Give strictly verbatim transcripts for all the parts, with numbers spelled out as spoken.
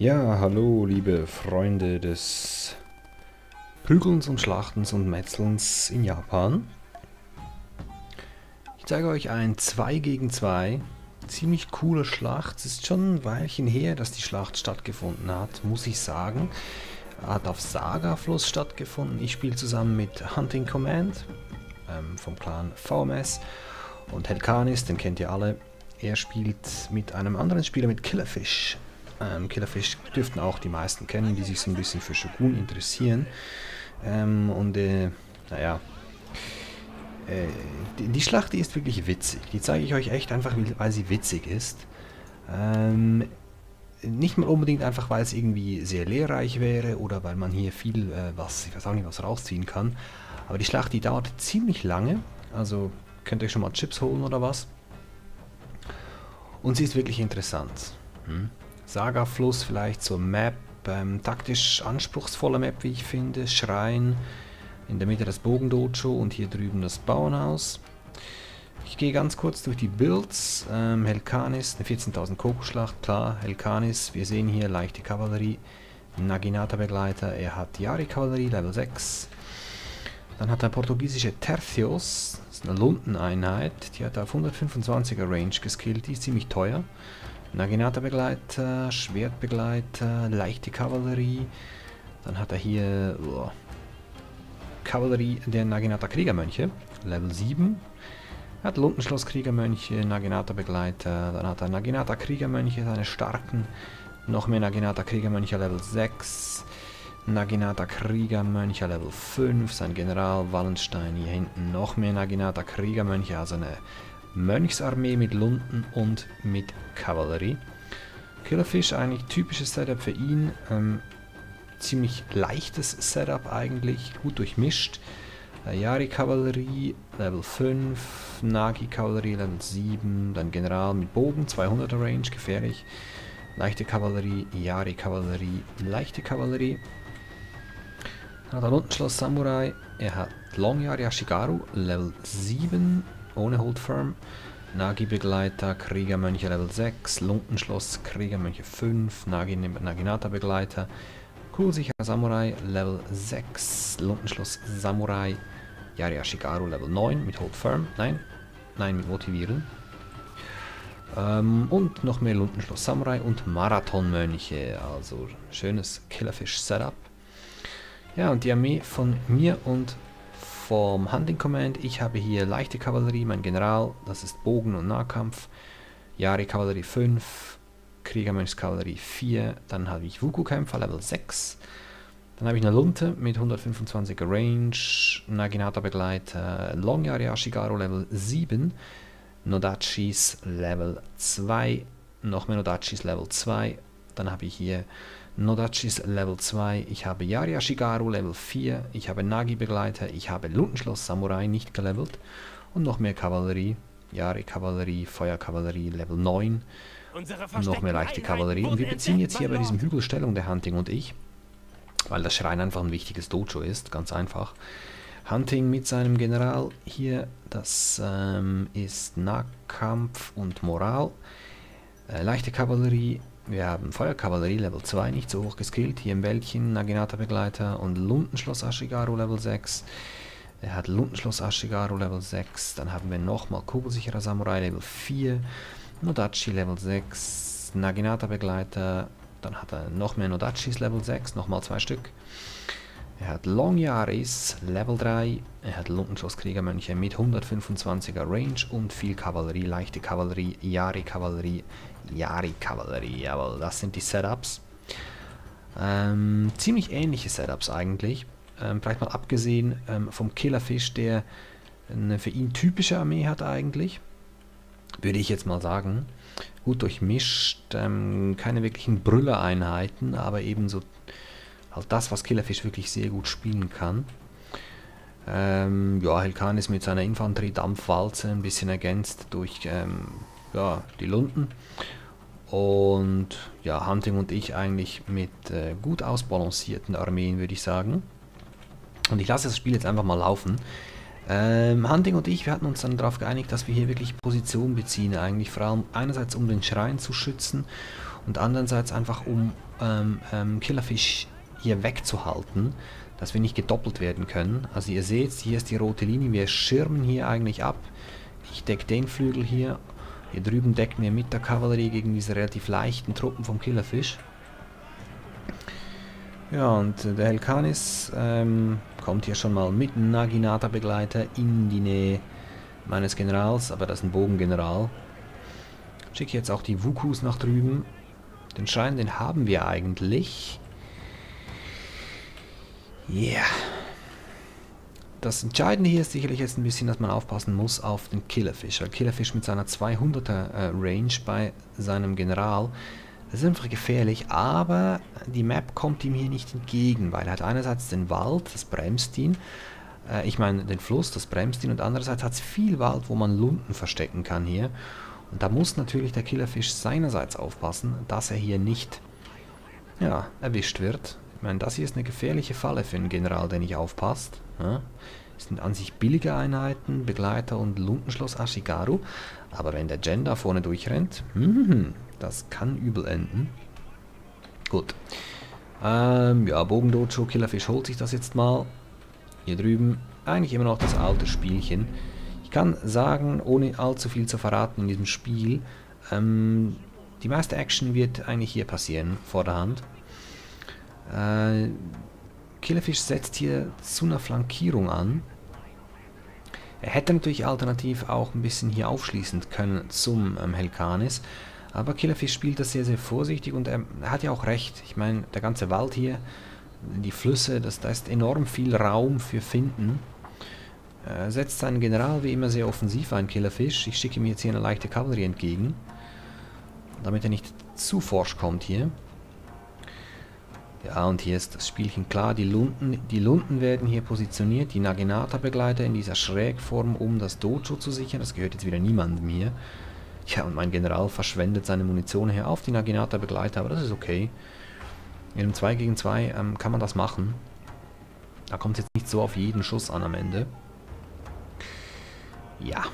Ja, hallo liebe Freunde des Prügelns und Schlachtens und Metzelns in Japan. Ich zeige euch ein zwei gegen zwei, ziemlich coole Schlacht. Es ist schon ein Weilchen her, dass die Schlacht stattgefunden hat, muss ich sagen. Hat auf Saga-Fluss stattgefunden. Ich spiele zusammen mit Hunting Command ähm, vom Clan V M S und Helkanis, den kennt ihr alle. Er spielt mit einem anderen Spieler, mit Killerfish. Ähm, Killerfish dürften auch die meisten kennen, die sich so ein bisschen für Shogun interessieren. Ähm, und äh, naja, äh, die, die Schlacht, die ist wirklich witzig. Die zeige ich euch echt einfach, weil sie witzig ist. Ähm, nicht mal unbedingt einfach, weil es irgendwie sehr lehrreich wäre oder weil man hier viel, äh, was, ich weiß auch nicht, was rausziehen kann. Aber die Schlacht, die dauert ziemlich lange. Also könnt ihr euch schon mal Chips holen oder was. Und sie ist wirklich interessant. Hm? Saga-Fluss vielleicht zur Map, ähm, taktisch anspruchsvolle Map, wie ich finde. Schrein, in der Mitte das Bogendojo und hier drüben das Bauernhaus. Ich gehe ganz kurz durch die Builds. Ähm, Helkanis, eine vierzehntausend Koku-Schlacht, klar. Helkanis, wir sehen hier leichte Kavallerie. Naginata-Begleiter, er hat Yari-Kavallerie, Level sechs. Dann hat er portugiesische Tercios, das ist eine Lundeneinheit. Die hat auf hundertfünfundzwanziger Range geskillt, die ist ziemlich teuer. Naginata-Begleiter, Schwertbegleiter, leichte Kavallerie. Dann hat er hier oh, Kavallerie der Naginata-Kriegermönche, Level sieben. Er hat Lundenschloss-Kriegermönche, Naginata-Begleiter. Dann hat er Naginata-Kriegermönche, seine starken. Noch mehr Naginata-Kriegermönche, Level sechs. Naginata-Kriegermönche, Level fünf. Sein General Wallenstein hier hinten. Noch mehr Naginata-Kriegermönche, also eine Mönchsarmee mit Lunden und mit Kavallerie. Killerfish, eigentlich typisches Setup für ihn. Ähm, ziemlich leichtes Setup eigentlich, gut durchmischt. Äh, Yari-Kavallerie, Level fünf, Nagi-Kavallerie, Level sieben, dann General mit Bogen, zweihunderter Range, gefährlich. Leichte Kavallerie, Yari-Kavallerie, leichte Kavallerie. Dann hat er Lundenschloss Samurai, er hat Long Yari Ashigaru, Level sieben. Ohne Hold Firm. Nagi-Begleiter, Kriegermönche Level sechs, Lundenschloss, Kriegermönche fünf, Nagi Naginata-Begleiter, Kugelsicherer Samurai Level sechs, Lundenschloss Samurai, Yari Ashigaru Level neun mit Hold Firm, nein, nein mit Motivieren. Ähm, und noch mehr Lundenschloss Samurai und Marathonmönche, also schönes Killerfish-Setup. Ja, und die Armee von mir und vom Hunting Command, ich habe hier leichte Kavallerie, mein General, das ist Bogen und Nahkampf, Yari Kavallerie fünf, Kriegermönchskavallerie vier, dann habe ich Wuku-Kämpfer Level sechs, dann habe ich eine Lunte mit hundertfünfundzwanziger Range, Naginata-Begleiter, Long Yari Ashigaru Level sieben, Nodachis Level zwei, noch mehr Nodachis Level zwei, dann habe ich hier Nodachis Level zwei, ich habe Yari Ashigaru Level vier, ich habe Nagi-Begleiter, ich habe Lundenschloss Samurai nicht gelevelt und noch mehr Kavallerie, Yari-Kavallerie, Feuerkavallerie Level neun und noch mehr leichte Kavallerie. Und wir beziehen jetzt hier bei diesem Hügel Stellung, der Hunting und ich, weil das Schrein einfach ein wichtiges Dojo ist, ganz einfach. Hunting mit seinem General hier, das ähm, ist Nahkampf und Moral, äh, leichte Kavallerie. Wir haben Feuerkavallerie Level zwei, nicht so hoch geskillt, hier im Wäldchen, Naginata-Begleiter und Lundenschloss Ashigaru Level sechs. Er hat Lundenschloss Ashigaru Level sechs, dann haben wir nochmal Kugelsicherer Samurai Level vier, Nodachi Level sechs, Naginata-Begleiter, dann hat er noch mehr Nodachis Level sechs, nochmal zwei Stück. Er hat Long Yaris Level drei, er hat Lundenschloss Kriegermönche mit hundertfünfundzwanziger Range und viel Kavallerie, leichte Kavallerie, Yari-Kavallerie, Yari-Kavallerie, jawohl, das sind die Setups. Ähm, ziemlich ähnliche Setups eigentlich, ähm, vielleicht mal abgesehen ähm, vom Killerfish, der eine für ihn typische Armee hat eigentlich, würde ich jetzt mal sagen. Gut durchmischt, ähm, keine wirklichen Brüllereinheiten, aber eben so halt das, was Killerfish wirklich sehr gut spielen kann. Ähm, ja, Helkanis mit seiner Infanterie-Dampfwalze ein bisschen ergänzt durch ähm, ja, die Lunden. Und ja, Hunting und ich eigentlich mit äh, gut ausbalancierten Armeen, würde ich sagen. Und ich lasse das Spiel jetzt einfach mal laufen. Ähm, Hunting und ich, wir hatten uns dann darauf geeinigt, dass wir hier wirklich Position beziehen, eigentlich vor allem einerseits um den Schrein zu schützen und andererseits einfach um ähm, ähm, Killerfish hier wegzuhalten, dass wir nicht gedoppelt werden können. Also ihr seht, hier ist die rote Linie, wir schirmen hier eigentlich ab. Ich decke den Flügel hier, hier drüben decken wir mit der Kavallerie gegen diese relativ leichten Truppen vom Killerfish. Ja, und der Helkanis ähm, kommt hier schon mal mit Naginata-Begleiter in die Nähe meines Generals, aber das ist ein Bogengeneral. Schicke jetzt auch die Wukus nach drüben. Den Schrein, den haben wir eigentlich. Ja. Yeah. Das Entscheidende hier ist sicherlich jetzt ein bisschen, dass man aufpassen muss auf den Killerfish. Weil Killerfish mit seiner zweihunderter äh, Range bei seinem General, das ist einfach gefährlich, aber die Map kommt ihm hier nicht entgegen, weil er hat einerseits den Wald, das bremst ihn, äh, ich meine den Fluss, das bremst ihn, und andererseits hat es viel Wald, wo man Lunten verstecken kann hier. Und da muss natürlich der Killerfish seinerseits aufpassen, dass er hier nicht ja, erwischt wird. Ich meine, das hier ist eine gefährliche Falle für einen General, der nicht aufpasst. Ja. Das sind an sich billige Einheiten, Begleiter und Luntenschloss Ashigaru. Aber wenn der Gen da vorne durchrennt, hm, das kann übel enden. Gut. Ähm, ja, Bogendojo, Killerfish holt sich das jetzt mal. Hier drüben eigentlich immer noch das alte Spielchen. Ich kann sagen, ohne allzu viel zu verraten in diesem Spiel, ähm, die meiste Action wird eigentlich hier passieren, vor der Hand. Äh, Killerfish setzt hier zu einer Flankierung an. Er hätte natürlich alternativ auch ein bisschen hier aufschließen können zum ähm, Helkanis. Aber Killerfish spielt das sehr, sehr vorsichtig, und er, er hat ja auch recht. Ich meine, der ganze Wald hier, die Flüsse, das, da ist enorm viel Raum für Finden. Er setzt seinen General wie immer sehr offensiv ein, Killerfish. Ich schicke ihm jetzt hier eine leichte Kavallerie entgegen, damit er nicht zu forsch kommt hier. Ja, und hier ist das Spielchen klar. Die Lunten, die Lunten werden hier positioniert. Die Naginata-Begleiter in dieser Schrägform, um das Dojo zu sichern. Das gehört jetzt wieder niemandem hier. Ja, und mein General verschwendet seine Munition hier auf die Naginata-Begleiter, aber das ist okay. In einem zwei gegen zwei ähm, kann man das machen. Da kommt es jetzt nicht so auf jeden Schuss an am Ende. Ja.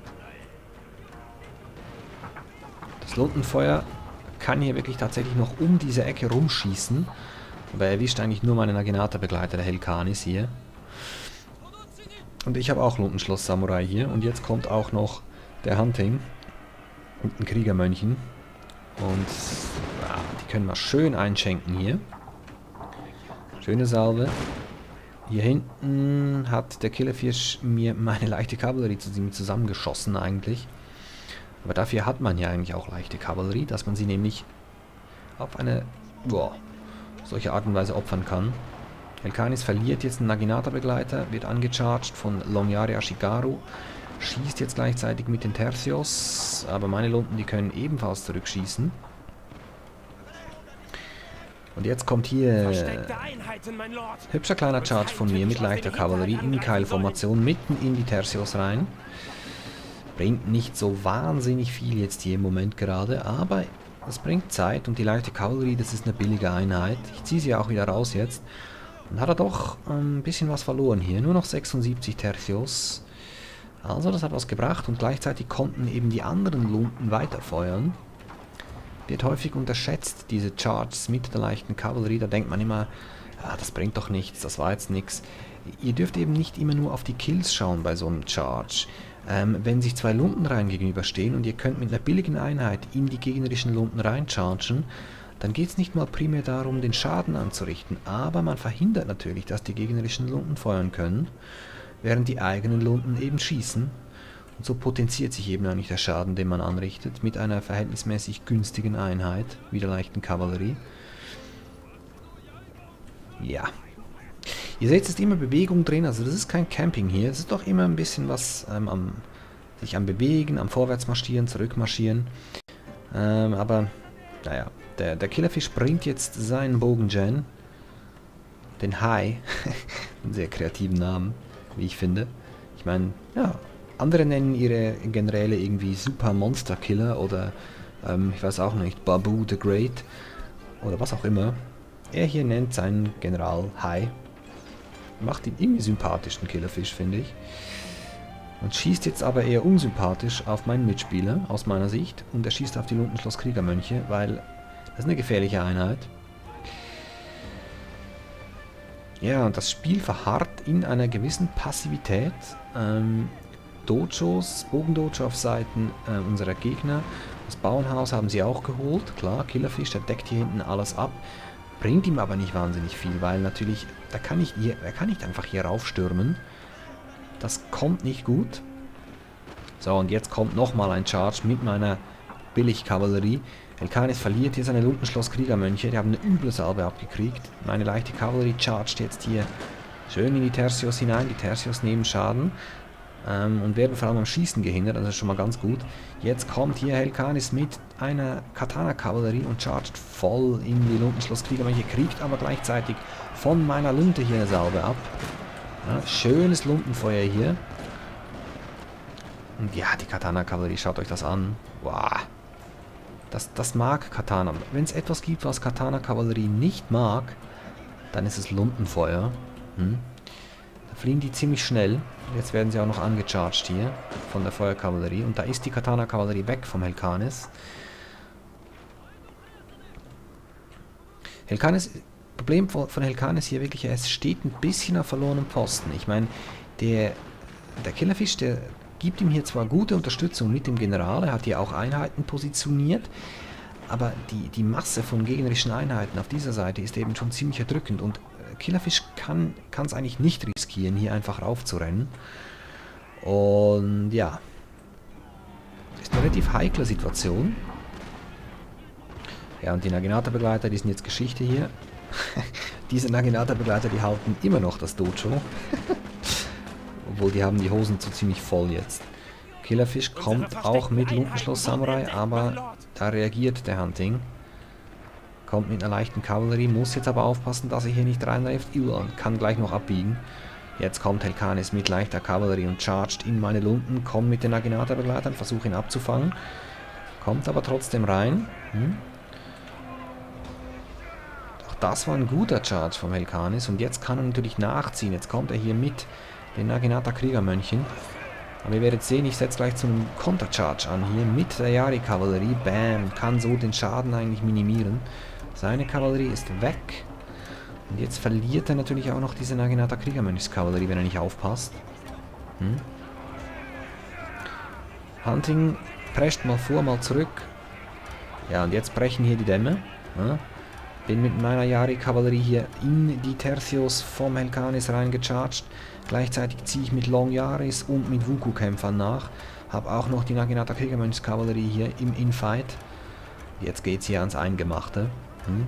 Das Luntenfeuer kann hier wirklich tatsächlich noch um diese Ecke rumschießen. Aber er erwischt eigentlich nur meinen Naginata-Begleiter, der Helkanis hier. Und ich habe auch Luntenschloss-Samurai hier. Und jetzt kommt auch noch der Hunting und ein Kriegermönchen. Und ja, die können wir schön einschenken hier. Schöne Salve. Hier hinten hat der Killerfish mir meine leichte Kavallerie zusammengeschossen eigentlich. Aber dafür hat man ja eigentlich auch leichte Kavallerie, dass man sie nämlich auf eine boah, solche Art und Weise opfern kann. Helkanis verliert jetzt einen Naginata-Begleiter, wird angecharged von Longniare Ashigaru, schießt jetzt gleichzeitig mit den Tercios, aber meine Lunten, die können ebenfalls zurückschießen. Und jetzt kommt hier hübscher kleiner Charge von mir mit leichter Kavallerie in die Keilformation mitten in die Tercios rein. Bringt nicht so wahnsinnig viel jetzt hier im Moment gerade, aber es bringt Zeit, und die leichte Kavallerie, das ist eine billige Einheit. Ich ziehe sie auch wieder raus jetzt. Und hat er doch ein bisschen was verloren hier. Nur noch sechsundsiebzig Tercios. Also das hat was gebracht, und gleichzeitig konnten eben die anderen Lunten weiterfeuern. Wird häufig unterschätzt, diese Charges mit der leichten Kavallerie. Da denkt man immer, ja, das bringt doch nichts, das war jetzt nichts. Ihr dürft eben nicht immer nur auf die Kills schauen bei so einem Charge. Ähm, wenn sich zwei Luntenreihen gegenüberstehen und ihr könnt mit einer billigen Einheit in die gegnerischen Lunten reinchargen, dann geht es nicht mal primär darum, den Schaden anzurichten, aber man verhindert natürlich, dass die gegnerischen Lunten feuern können, während die eigenen Lunten eben schießen. Und so potenziert sich eben eigentlich der Schaden, den man anrichtet, mit einer verhältnismäßig günstigen Einheit, wie der leichten Kavallerie. Ja. Ihr seht, es ist immer Bewegung drin, also das ist kein Camping hier. Es ist doch immer ein bisschen was ähm, am sich am Bewegen, am Vorwärtsmarschieren, Zurückmarschieren. Ähm, aber, naja, der, der Killerfish bringt jetzt seinen Bogen-Gen, den Hai, einen sehr kreativen Namen, wie ich finde. Ich meine, ja, andere nennen ihre Generäle irgendwie Super Monster Killer oder, ähm, ich weiß auch nicht, Babu the Great oder was auch immer. Er hier nennt seinen General Hai. Macht ihn irgendwie sympathisch, den Killerfish, finde ich. Und schießt jetzt aber eher unsympathisch auf meinen Mitspieler, aus meiner Sicht. Und er schießt auf die Luntenschloss Kriegermönche, weil Das ist eine gefährliche Einheit. Ja, und das Spiel verharrt in einer gewissen Passivität. Ähm, Dojos, Bogendojo auf Seiten äh, unserer Gegner. Das Bauernhaus haben sie auch geholt. Klar, Killerfish, der deckt hier hinten alles ab. Bringt ihm aber nicht wahnsinnig viel, weil natürlich, da kann ich hier, er kann nicht einfach hier raufstürmen. Das kommt nicht gut. So, und jetzt kommt nochmal ein Charge mit meiner Billigkavallerie. Helkanis verliert hier seine Lundenschloss-Kriegermönche. Die haben eine üble Salbe abgekriegt. Meine leichte Kavallerie chargt jetzt hier schön in die Tertios hinein. Die Tertios nehmen Schaden ähm, und werden vor allem am Schießen gehindert. Das ist schon mal ganz gut. Jetzt kommt hier Helkanis mit einer Katana-Kavallerie und chargt voll in die Lundenschloss-Kriegermönche. Kriegt aber gleichzeitig von meiner Lunte hier eine Salbe ab. Ja, schönes Luntenfeuer hier. Und ja, die Katana-Kavallerie, schaut euch das an. Wow. Das, das mag Katana. Wenn es etwas gibt, was Katana-Kavallerie nicht mag, dann ist es Luntenfeuer. Hm. Da fliehen die ziemlich schnell. Jetzt werden sie auch noch angecharged hier von der Feuerkavallerie. Und da ist die Katana-Kavallerie weg vom Helkanis. Helkanis, Problem von Helkanis hier wirklich, es steht ein bisschen auf verlorenem Posten. Ich meine, der, der Killerfish, der gibt ihm hier zwar gute Unterstützung mit dem General, er hat hier auch Einheiten positioniert, aber die, die Masse von gegnerischen Einheiten auf dieser Seite ist eben schon ziemlich erdrückend und Killerfish kann es eigentlich nicht riskieren, hier einfach raufzurennen. Und ja, ist eine relativ heikle Situation. Ja, und die Naginata-Begleiter, die sind jetzt Geschichte hier. Diese Naginata-Begleiter, die halten immer noch das Dojo. Obwohl, die haben die Hosen so ziemlich voll jetzt. Killerfish kommt auch mit Lundenschloss Samurai, aber da reagiert der Hunting. Kommt mit einer leichten Kavallerie, muss jetzt aber aufpassen, dass er hier nicht reinreift. Und kann gleich noch abbiegen. Jetzt kommt Helkanis mit leichter Kavallerie und chargt in meine Lunden. Kommt mit den Naginata-Begleitern, versucht ihn abzufangen. Kommt aber trotzdem rein. Hm? Auch das war ein guter Charge vom Helkanis. Und jetzt kann er natürlich nachziehen. Jetzt kommt er hier mit den Naginata-Kriegermönchen. Aber ihr werdet sehen, ich setze gleich zu einem Kontercharge an hier mit der Yari-Kavallerie. Bam! Kann so den Schaden eigentlich minimieren. Seine Kavallerie ist weg. Und jetzt verliert er natürlich auch noch diese Naginata-Kriegermönchskavallerie, wenn er nicht aufpasst. Hm? Hunting prescht mal vor, mal zurück. Ja, und jetzt brechen hier die Dämme. Ja? Bin mit meiner Yari-Kavallerie hier in die Tertios vom Helkanis reingecharged. Gleichzeitig ziehe ich mit Long Yaris und mit Wuku-Kämpfern nach. Habe auch noch die Naginata-Kriegermönchskavallerie hier im Infight. Jetzt geht es hier ans Eingemachte. Hm.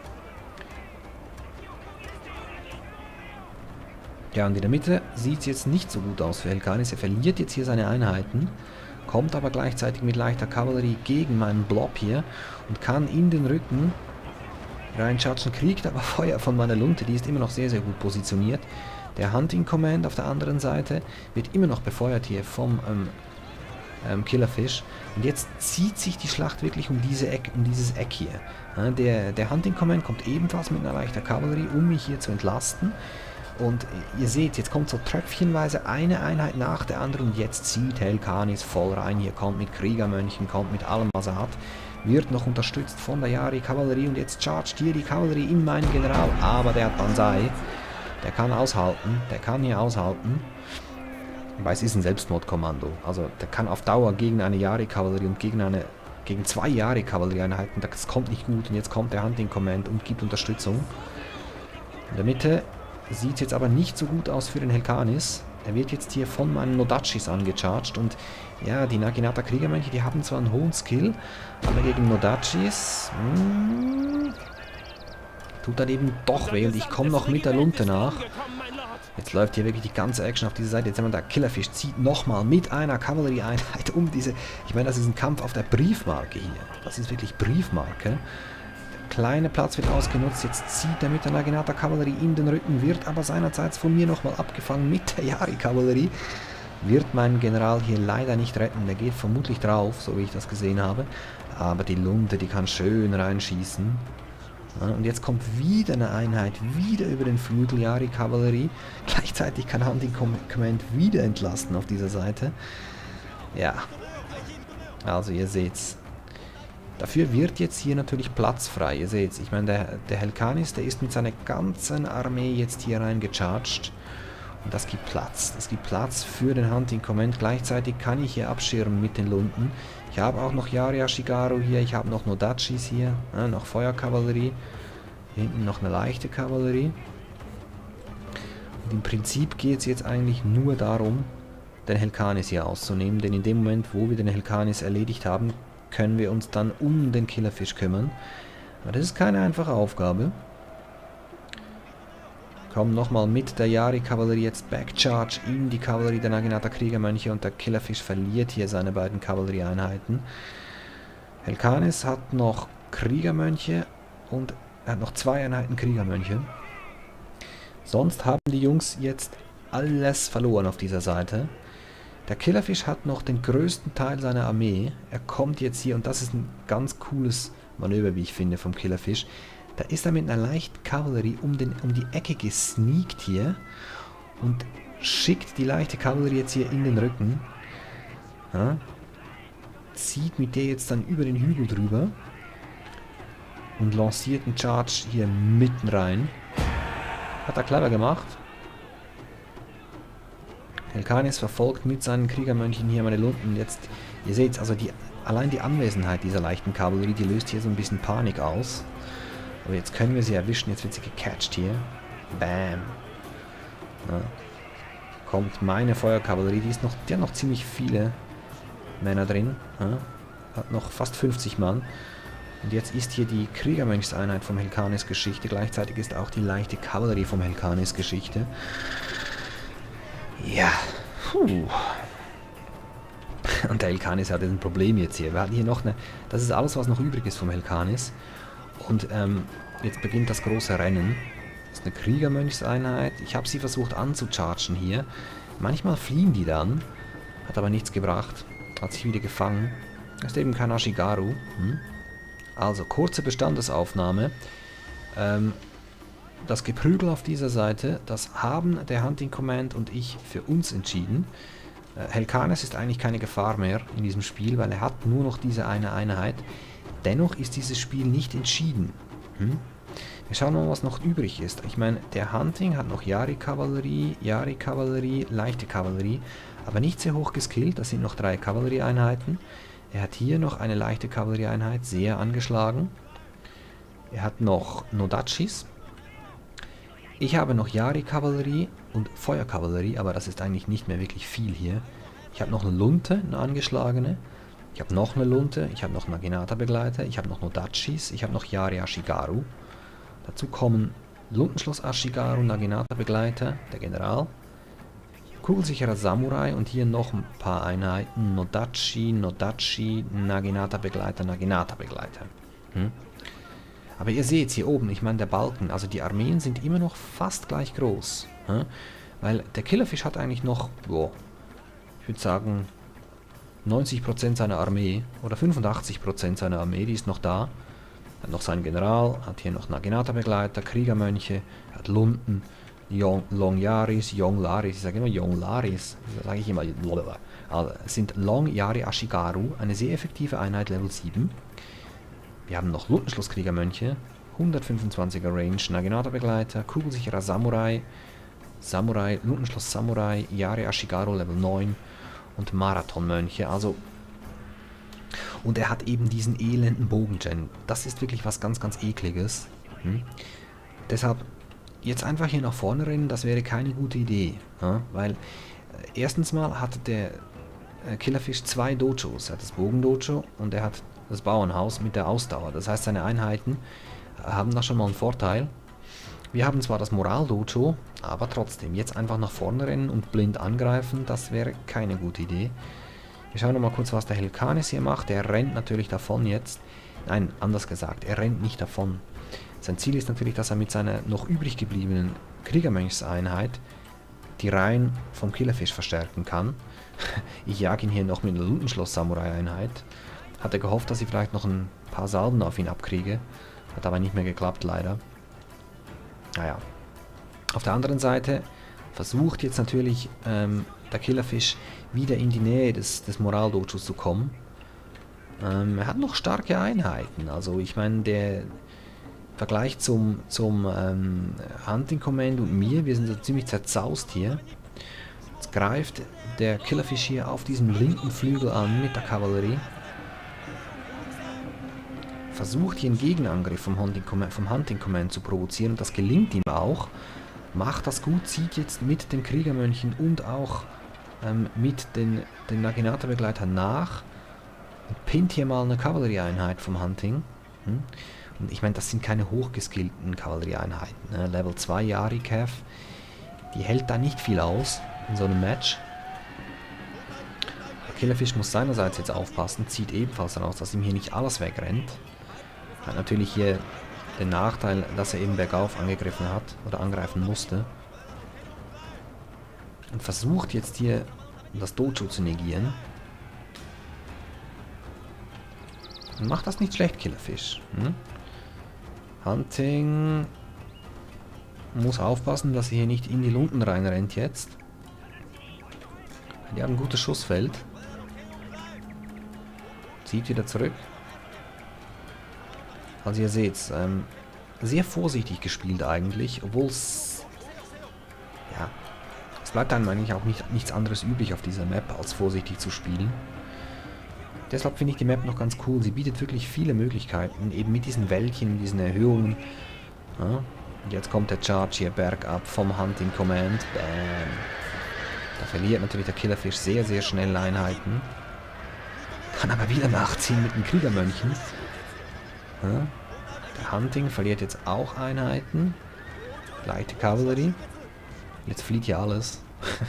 Ja, und in der Mitte sieht es jetzt nicht so gut aus für Helkanis. Er verliert jetzt hier seine Einheiten. Kommt aber gleichzeitig mit leichter Kavallerie gegen meinen Blob hier. Und kann in den Rücken reinchargen. Kriegt aber Feuer von meiner Lunte. Die ist immer noch sehr, sehr gut positioniert. Der Hunting Command auf der anderen Seite wird immer noch befeuert hier vom ähm, ähm, Killerfish. Und jetzt zieht sich die Schlacht wirklich um, diese Eck, um dieses Eck hier. Ja, der, der Hunting Command kommt ebenfalls mit einer leichten Kavallerie, um mich hier zu entlasten. Und ihr seht, jetzt kommt so tröpfchenweise eine Einheit nach der anderen. Und jetzt zieht Helkanis voll rein. Hier kommt mit Kriegermönchen, kommt mit allem, was er hat. Wird noch unterstützt von der Yari-Kavallerie. Und jetzt chargt hier die Kavallerie in meinen General. Aber der hat Banzai. Der kann aushalten, der kann hier aushalten. Weil es ist ein Selbstmordkommando. Also der kann auf Dauer gegen eine Yari-Kavallerie und gegen eine gegen zwei Yari-Kavallerie-Einheiten. Das kommt nicht gut. Und jetzt kommt der Hunting Command und gibt Unterstützung. In der Mitte sieht es jetzt aber nicht so gut aus für den Helkanis. Er wird jetzt hier von meinen Nodachis angecharged. Und ja, die Naginata-Kriegermönche, die haben zwar einen hohen Skill, aber gegen Nodachis mh, tut dann eben doch weh. Und ich komme noch mit der Lunte nach. Jetzt läuft hier wirklich die ganze Action auf dieser Seite. Jetzt haben wir da Killerfish, zieht nochmal mit einer Kavallerieeinheit um diese... Ich meine, das ist ein Kampf auf der Briefmarke hier. Das ist wirklich Briefmarke. Der kleine Platz wird ausgenutzt. Jetzt zieht er mit der Naginata-Kavallerie in den Rücken, wird aber seinerseits von mir nochmal abgefangen mit der Yari-Kavallerie. Wird mein General hier leider nicht retten. Der geht vermutlich drauf, so wie ich das gesehen habe. Aber die Lunte, die kann schön reinschießen. Ja, und jetzt kommt wieder eine Einheit, wieder über den Flügel Yari-Kavallerie. Gleichzeitig kann Hunting Command wieder entlasten auf dieser Seite. Ja, also ihr seht's. Dafür wird jetzt hier natürlich Platz frei. Ihr seht, ich meine, der, der Helkanis, der ist mit seiner ganzen Armee jetzt hier reingecharged. Und das gibt Platz. Das gibt Platz für den Hunting Command. Gleichzeitig kann ich hier abschirmen mit den Lunden. Ich habe auch noch Yari Ashigaru hier. Ich habe noch Nodachis hier. Ja, noch Feuerkavallerie. Hier hinten noch eine leichte Kavallerie. Und im Prinzip geht es jetzt eigentlich nur darum, den Helkanis hier auszunehmen. Denn in dem Moment, wo wir den Helkanis erledigt haben, können wir uns dann um den Killerfisch kümmern. Aber das ist keine einfache Aufgabe. Kommen nochmal mit der Yari-Kavallerie jetzt Backcharge in die Kavallerie der Naginata Kriegermönche und der Killerfisch verliert hier seine beiden Kavallerieeinheiten. Helkanis hat noch Kriegermönche und er hat noch zwei Einheiten Kriegermönche. Sonst haben die Jungs jetzt alles verloren auf dieser Seite. Der Killerfisch hat noch den größten Teil seiner Armee. Er kommt jetzt hier, und das ist ein ganz cooles Manöver, wie ich finde, vom Killerfisch. Da ist er mit einer leichten Kavallerie um, den, um die Ecke gesneakt hier und schickt die leichte Kavallerie jetzt hier in den Rücken. Ja, zieht mit der jetzt dann über den Hügel drüber und lanciert einen Charge hier mitten rein. Hat er clever gemacht. Helkanis verfolgt mit seinen Kriegermönchen hier meine Lunden. Jetzt, ihr seht, also die, allein die Anwesenheit dieser leichten Kavallerie, die löst hier so ein bisschen Panik aus. Aber jetzt können wir sie erwischen, jetzt wird sie gecatcht hier. Bam. Ja. Kommt meine Feuerkavallerie, die ist noch, die hat noch ziemlich viele Männer drin. Ja. Hat noch fast fünfzig Mann. Und jetzt ist hier die Kriegermönchseinheit vom Helkanis Geschichte. Gleichzeitig ist auch die leichte Kavallerie vom Helkanis Geschichte. Ja, puh. Und der Helkanis hat ein Problem jetzt hier. Wir hatten hier noch eine... Das ist alles, was noch übrig ist vom Helkanis. Und ähm, jetzt beginnt das große Rennen. Das ist eine Kriegermönchseinheit. Ich habe sie versucht anzuchargen hier. Manchmal fliehen die dann. Hat aber nichts gebracht. Hat sich wieder gefangen. Das ist eben kein Ashigaru. Hm? Also, kurze Bestandesaufnahme. Ähm... Das Geprügel auf dieser Seite, das haben der Hunting Command und ich für uns entschieden. Äh, Helkanis ist eigentlich keine Gefahr mehr in diesem Spiel, weil er hat nur noch diese eine Einheit. Dennoch ist dieses Spiel nicht entschieden. Hm? Wir schauen mal, was noch übrig ist. Ich meine, der Hunting hat noch Yari-Kavallerie, Yari-Kavallerie, leichte Kavallerie, aber nicht sehr hoch geskillt. Das sind noch drei Kavallerieeinheiten. Er hat hier noch eine leichte Kavallerieeinheit, sehr angeschlagen. Er hat noch Nodachis. Ich habe noch Yari-Kavallerie und Feuerkavallerie, aber das ist eigentlich nicht mehr wirklich viel hier. Ich habe noch eine Lunte, eine angeschlagene. Ich habe noch eine Lunte, ich habe noch Naginata-Begleiter, ich habe noch Nodachis, ich habe noch Yari Ashigaru. Dazu kommen Lundenschloss Ashigaru, Naginata-Begleiter, der General. Kugelsicherer Samurai und hier noch ein paar Einheiten. Nodachi, Nodachi, Naginata-Begleiter, Naginata-Begleiter. Hm? Aber ihr seht hier oben, ich meine der Balken, also die Armeen sind immer noch fast gleich groß. Hm? Weil der Killerfisch hat eigentlich noch, boah, ich würde sagen, neunzig Prozent seiner Armee oder fünfundachtzig Prozent seiner Armee, die ist noch da. Hat noch seinen General, hat hier noch Naginata-Begleiter, Kriegermönche, hat Lunden, Long Yaris, Yong Laris, ich sage immer Yong Laris, sage ich immer, also, es sind Long Yari Ashigaru, eine sehr effektive Einheit, Level sieben. Wir haben noch Lundenschlosskriegermönche, hundertfünfundzwanziger Range, Naginata-Begleiter, kugelsicherer Samurai, Samurai, Lundenschloss Samurai, Yari Ashigaru Level neun und Marathonmönche, also... Und er hat eben diesen elenden Bogengen. Das ist wirklich was ganz, ganz Ekliges. Hm? Deshalb, jetzt einfach hier nach vorne rennen, das wäre keine gute Idee. Ja? Weil, äh, erstens mal hat der äh, Killerfisch zwei Dojos. Er hat das Bogendojo und er hat das Bauernhaus mit der Ausdauer. Das heißt, seine Einheiten haben da schon mal einen Vorteil. Wir haben zwar das Moral-Dojo, aber trotzdem, jetzt einfach nach vorne rennen und blind angreifen, das wäre keine gute Idee. Wir schauen nochmal kurz, was der Helkanis hier macht. Der rennt natürlich davon jetzt. Nein, anders gesagt, er rennt nicht davon. Sein Ziel ist natürlich, dass er mit seiner noch übrig gebliebenen Kriegermönchseinheit die Reihen vom Killerfisch verstärken kann. Ich jage ihn hier noch mit einer Lundenschloss-Samurai-Einheit. Hatte gehofft, dass ich vielleicht noch ein paar Salben auf ihn abkriege. Hat aber nicht mehr geklappt, leider. Naja. Auf der anderen Seite versucht jetzt natürlich ähm, der Killerfisch wieder in die Nähe des, des Moral-Dojos zu kommen. Ähm, er hat noch starke Einheiten. Also ich meine, der Vergleich zum, zum ähm, Hunting Command und mir, wir sind so ziemlich zerzaust hier. Jetzt greift der Killerfish hier auf diesem linken Flügel an mit der Kavallerie. Versucht hier einen Gegenangriff vom Hunting Command, vom Hunting Command zu provozieren und das gelingt ihm auch. Macht das gut, zieht jetzt mit den Kriegermönchen und auch ähm, mit den, den Naginata-Begleitern nach und pinnt hier mal eine Kavallerieeinheit vom Hunting. Hm? Und ich meine, das sind keine hochgeskillten Kavallerieeinheiten. Ne? Level zwei Yari Cav, die hält da nicht viel aus in so einem Match. Der Killerfish muss seinerseits jetzt aufpassen, zieht ebenfalls raus, dass ihm hier nicht alles wegrennt. Hat natürlich hier den Nachteil, dass er eben bergauf angegriffen hat oder angreifen musste. Und versucht jetzt hier das Dojo zu negieren. Und macht das nicht schlecht, Killerfish. Hm? Hunting muss aufpassen, dass er hier nicht in die Lunden reinrennt jetzt. Die haben ein gutes Schussfeld. Zieht wieder zurück. Also ihr seht es, ähm, sehr vorsichtig gespielt eigentlich, obwohl es, ja, es bleibt einem eigentlich auch nicht, nichts anderes übrig auf dieser Map, als vorsichtig zu spielen. Deshalb finde ich die Map noch ganz cool, sie bietet wirklich viele Möglichkeiten, eben mit diesen Wäldchen, mit diesen Erhöhungen. Ja, und jetzt kommt der Charge hier bergab vom Hunting Command, bam. Da verliert natürlich der Killerfish sehr, sehr schnell Einheiten. Kann aber wieder nachziehen mit den Kriegermönchen. Ja, der Hunting verliert jetzt auch Einheiten. Leichte Kavallerie. Jetzt flieht hier alles.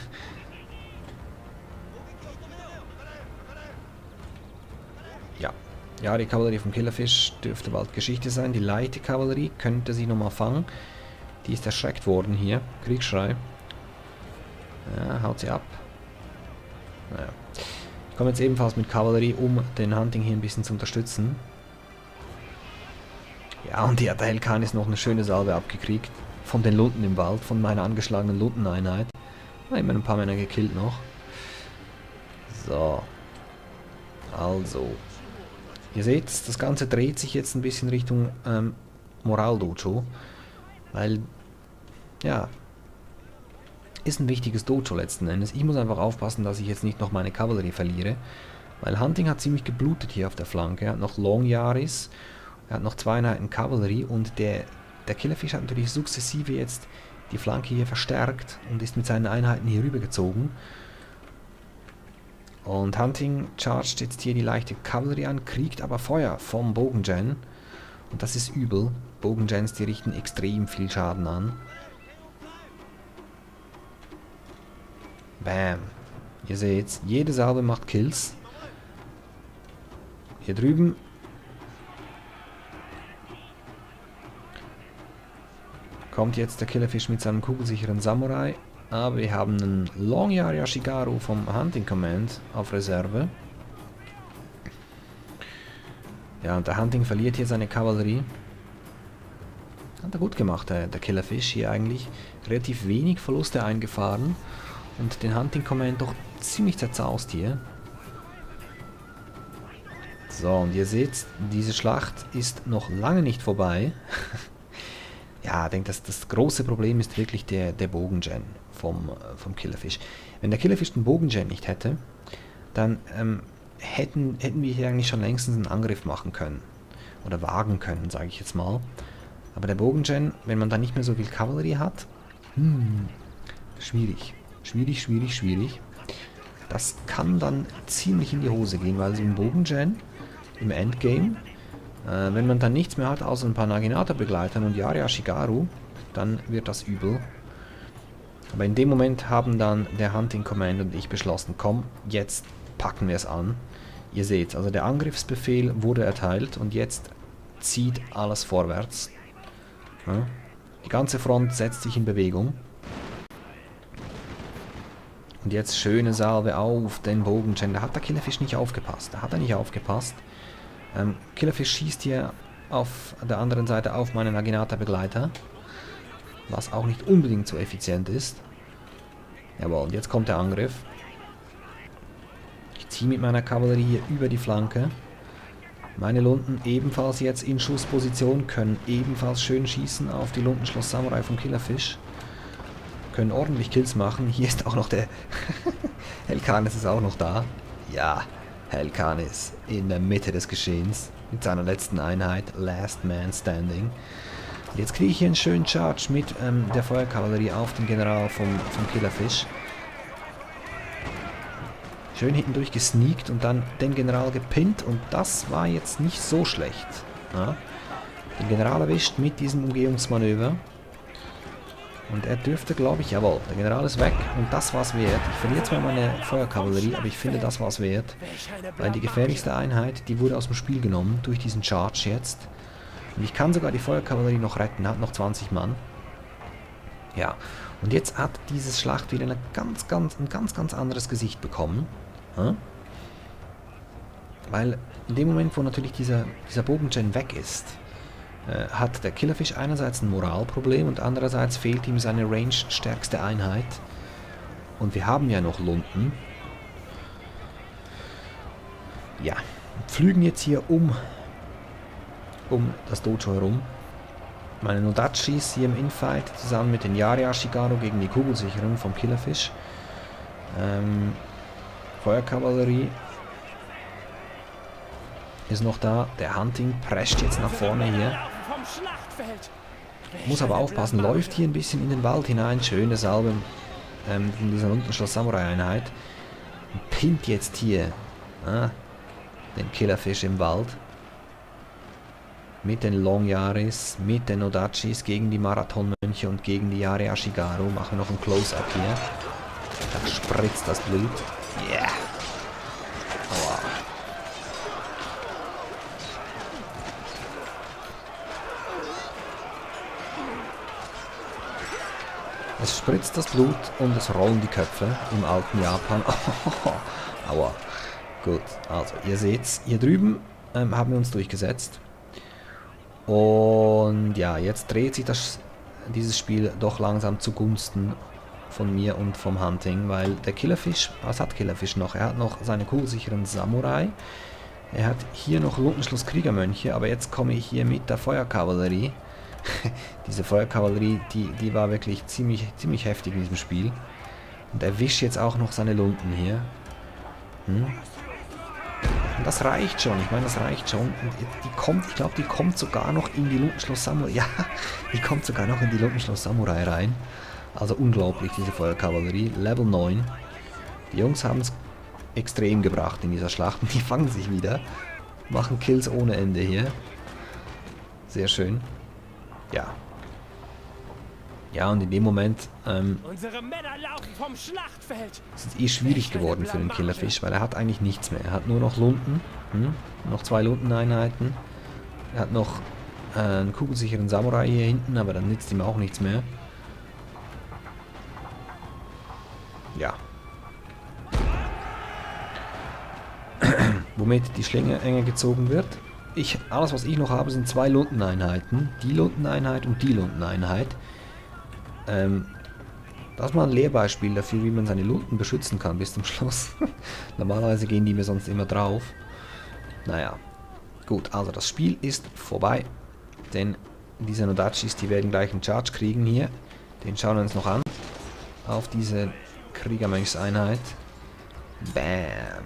ja. Ja, die Kavallerie vom Killerfish dürfte bald Geschichte sein. Die leichte Kavallerie könnte sie nochmal fangen. Die ist erschreckt worden hier. Kriegsschrei. Ja, haut sie ab. Naja. Ich komme jetzt ebenfalls mit Kavallerie, um den Hunting hier ein bisschen zu unterstützen. Ja, und die Helkan ist noch eine schöne Salve abgekriegt. Von den Lunden im Wald, von meiner angeschlagenen Lundeneinheit. Ah, immer ein paar Männer gekillt noch. So. Also. Ihr seht, das Ganze dreht sich jetzt ein bisschen Richtung ähm, Moral-Dojo. Weil, ja, ist ein wichtiges Dojo letzten Endes. Ich muss einfach aufpassen, dass ich jetzt nicht noch meine Kavallerie verliere. Weil Hunting hat ziemlich geblutet hier auf der Flanke. Er hat noch Long Yaris. Er hat noch zwei Einheiten Kavallerie und der, der Killerfish hat natürlich sukzessive jetzt die Flanke hier verstärkt und ist mit seinen Einheiten hier rübergezogen. Und Hunting chargt jetzt hier die leichte Kavallerie an, kriegt aber Feuer vom Bogengen. Und das ist übel. Bogengens, die richten extrem viel Schaden an. Bam. Ihr seht, jede Salve macht Kills. Hier drüben kommt jetzt der Killerfish mit seinem kugelsicheren Samurai. Aber wir haben einen Long Yari Ashigaru vom Hunting Command auf Reserve. Ja, und der Hunting verliert hier seine Kavallerie. Hat er gut gemacht, der, der Killerfish hier eigentlich. Relativ wenig Verluste eingefahren. Und den Hunting Command doch ziemlich zerzaust hier. So, und ihr seht, diese Schlacht ist noch lange nicht vorbei. Ja, ich denke, das, das große Problem ist wirklich der, der Bogengen vom, vom Killerfish. Wenn der Killerfish den Bogengen nicht hätte, dann ähm, hätten, hätten wir hier eigentlich schon längstens einen Angriff machen können. Oder wagen können, sage ich jetzt mal. Aber der Bogengen, wenn man da nicht mehr so viel Kavallerie hat, hm, schwierig. Schwierig, schwierig, schwierig. Das kann dann ziemlich in die Hose gehen, weil so ein Bogengen im Endgame, äh, wenn man dann nichts mehr hat, außer ein paar Naginata-Begleitern und Yari Ashigaru, dann wird das übel. Aber in dem Moment haben dann der Hunting Command und ich beschlossen, komm, jetzt packen wir es an. Ihr seht, also der Angriffsbefehl wurde erteilt und jetzt zieht alles vorwärts. Ja, die ganze Front setzt sich in Bewegung. Und jetzt schöne Salve auf den Bogengen. Da hat der Killerfish nicht aufgepasst. Da hat er nicht aufgepasst. Ähm, Killerfish schießt hier auf der anderen Seite auf meinen Naginata-Begleiter. Was auch nicht unbedingt so effizient ist. Jawohl, und jetzt kommt der Angriff. Ich ziehe mit meiner Kavallerie hier über die Flanke. Meine Lunten ebenfalls jetzt in Schussposition, können ebenfalls schön schießen auf die Luntenschloss Samurai vom Killerfish. Können ordentlich Kills machen. Hier ist auch noch der Helkanis ist auch noch da. Ja, Helkanis in der Mitte des Geschehens mit seiner letzten Einheit, Last Man Standing. Und jetzt kriege ich hier einen schönen Charge mit ähm, der Feuerkavallerie auf den General vom, vom Killerfish. Schön hinten durch gesneakt und dann den General gepinnt und das war jetzt nicht so schlecht. Ja. Den General erwischt mit diesem Umgehungsmanöver. Und er dürfte, glaube ich, jawohl, der General ist weg und das war's wert. Ich verliere zwar meine Feuerkavallerie, aber ich finde, das war's wert. Weil die gefährlichste Einheit, die wurde aus dem Spiel genommen, durch diesen Charge jetzt. Und ich kann sogar die Feuerkavallerie noch retten, hat noch zwanzig Mann. Ja, und jetzt hat dieses Schlacht wieder eine ganz, ganz, ein ganz, ganz anderes Gesicht bekommen. Hm? Weil in dem Moment, wo natürlich dieser, dieser Bogengen weg ist, äh, hat der Killerfish einerseits ein Moralproblem und andererseits fehlt ihm seine range-stärkste Einheit. Und wir haben ja noch Lunten. Ja, pflügen jetzt hier um, um das Dojo herum. Meine Nodachis hier im Infight zusammen mit den Yari Ashigaru gegen die Kugelsicherung vom Killerfish. Ähm, Feuerkavallerie ist noch da. Der Hunting prescht jetzt nach vorne hier. Muss aber aufpassen, läuft hier ein bisschen in den Wald hinein. Schöne Salbe ähm, in dieser Luntenschloss Samurai Einheit. Und pinnt jetzt hier ah, den Killerfish im Wald. Mit den Long Yaris, mit den Nodachis gegen die Marathonmönche und gegen die Yari Ashigaru. Machen wir noch ein Close-Up hier. Da spritzt das Blut. Yeah! Aua. Es spritzt das Blut und es rollen die Köpfe im alten Japan. Aua. Gut, also ihr seht's, hier drüben ähm, haben wir uns durchgesetzt. Und ja, jetzt dreht sich das, dieses Spiel doch langsam zugunsten von mir und vom Hunting, weil der Killerfish, was hat Killerfish noch? Er hat noch seine kugelsicheren Samurai, er hat hier noch Luntenschloss Kriegermönche, aber jetzt komme ich hier mit der Feuerkavallerie. Diese Feuerkavallerie, die, die war wirklich ziemlich, ziemlich heftig in diesem Spiel. Und er wischt jetzt auch noch seine Lunten hier. Hm? Und das reicht schon, ich meine, das reicht schon. Und die kommt, ich glaube, die kommt sogar noch in die Luntenschloss Samurai. Ja, die kommt sogar noch in die Luntenschloss Samurai rein. Also unglaublich, diese Feuerkavallerie. Level neun. Die Jungs haben es extrem gebracht in dieser Schlacht. Die fangen sich wieder. Machen Kills ohne Ende hier. Sehr schön. Ja. Ja, und in dem Moment ähm, Unsere Männer laufen vom Schlachtfeld. ist es eh schwierig geworden für den Killerfish, weil er hat eigentlich nichts mehr. Er hat nur noch Lunten, hm? noch zwei Lunteneinheiten. Er hat noch äh, einen kugelsicheren Samurai hier hinten, aber dann nützt ihm auch nichts mehr. Ja. Womit die Schlinge enger gezogen wird. Ich, alles, was ich noch habe, sind zwei Lunteneinheiten. Die Lunteneinheit und die Lunteneinheit. Ähm, das ist mal ein Lehrbeispiel dafür, wie man seine Lunten beschützen kann bis zum Schluss. Normalerweise gehen die mir sonst immer drauf. Naja. Gut, also das Spiel ist vorbei. Denn diese Nodachis, die werden gleich einen Charge kriegen hier. Den schauen wir uns noch an. Auf diese Kriegermönchseinheit. Bam.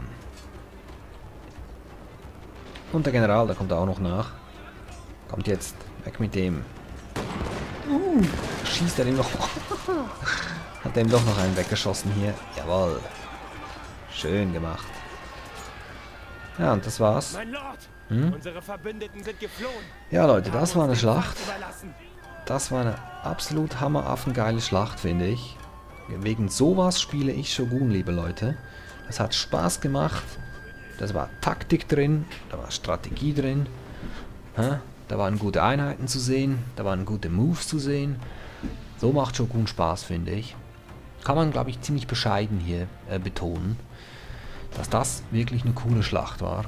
Und der General, der kommt auch noch nach. Kommt jetzt. Weg mit dem. Uh, schießt er ihm noch. Hat er ihm doch noch einen weggeschossen hier. Jawohl. Schön gemacht. Ja, und das war's. Hm? Ja, Leute, das war eine Schlacht. Das war eine absolut hammeraffengeile Schlacht, finde ich. Wegen sowas spiele ich Shogun, liebe Leute. Das hat Spaß gemacht. Das war Taktik drin. Da war Strategie drin. Ha? Da waren gute Einheiten zu sehen. Da waren gute Moves zu sehen. So macht Shogun Spaß, finde ich. Kann man, glaube ich, ziemlich bescheiden hier äh, betonen, dass das wirklich eine coole Schlacht war.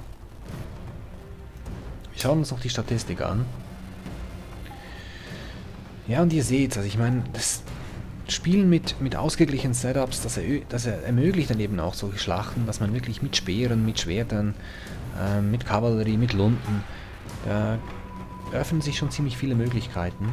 Wir schauen uns noch die Statistik an. Ja, und ihr seht, also ich meine, das, Spielen mit, mit ausgeglichenen Setups, das, er, das er ermöglicht dann eben auch solche Schlachten, dass man wirklich mit Speeren, mit Schwertern, äh, mit Kavallerie, mit Lunden, da öffnen sich schon ziemlich viele Möglichkeiten.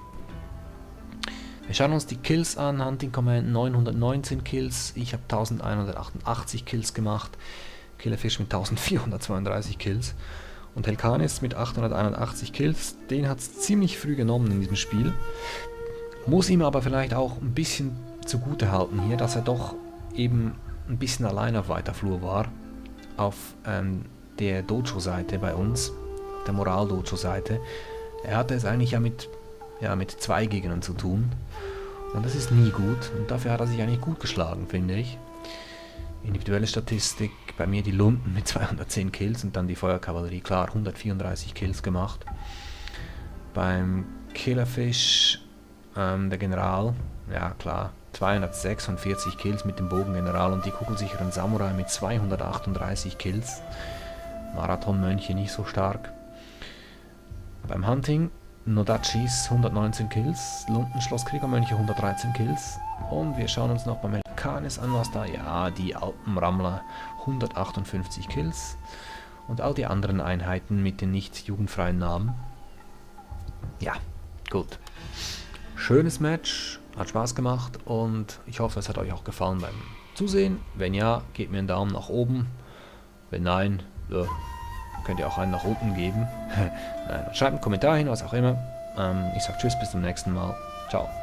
Wir schauen uns die Kills an. Hunting Command neunhundertneunzehn Kills, ich habe elfhundertachtundachtzig Kills gemacht, Killerfish mit eintausendvierhundertzweiunddreißig Kills und Helkanis mit achthunderteinundachtzig Kills. Den hat es ziemlich früh genommen in diesem Spiel. Muss ihm aber vielleicht auch ein bisschen zugute halten hier, dass er doch eben ein bisschen allein auf weiter Flur war. Auf ähm, der Dojo-Seite bei uns, der Moral-Dojo-Seite. Er hatte es eigentlich ja mit, ja mit zwei Gegnern zu tun. Und das ist nie gut. Und dafür hat er sich eigentlich gut geschlagen, finde ich. Individuelle Statistik, bei mir die Lunden mit zweihundertzehn Kills und dann die Feuerkavallerie, klar, hundertvierunddreißig Kills gemacht. Beim Killerfish... Ähm, der General, ja klar, zweihundertsechsundvierzig Kills mit dem Bogengeneral und die kugelsicheren Samurai mit zweihundertachtunddreißig Kills. Marathonmönche nicht so stark. Beim Hunting, Nodachis hundertneunzehn Kills, Lunden Schlosskriegermönche hundertdreizehn Kills. Und wir schauen uns noch beim Helkanis an, was da, ja, die Alpenrammler hundertachtundfünfzig Kills. Und all die anderen Einheiten mit den nicht jugendfreien Namen. Ja, gut. Schönes Match, hat Spaß gemacht und ich hoffe, es hat euch auch gefallen beim Zusehen. Wenn ja, gebt mir einen Daumen nach oben. Wenn nein, äh, könnt ihr auch einen nach unten geben. Nein, schreibt einen Kommentar hin, was auch immer. Ähm, ich sage Tschüss, bis zum nächsten Mal. Ciao.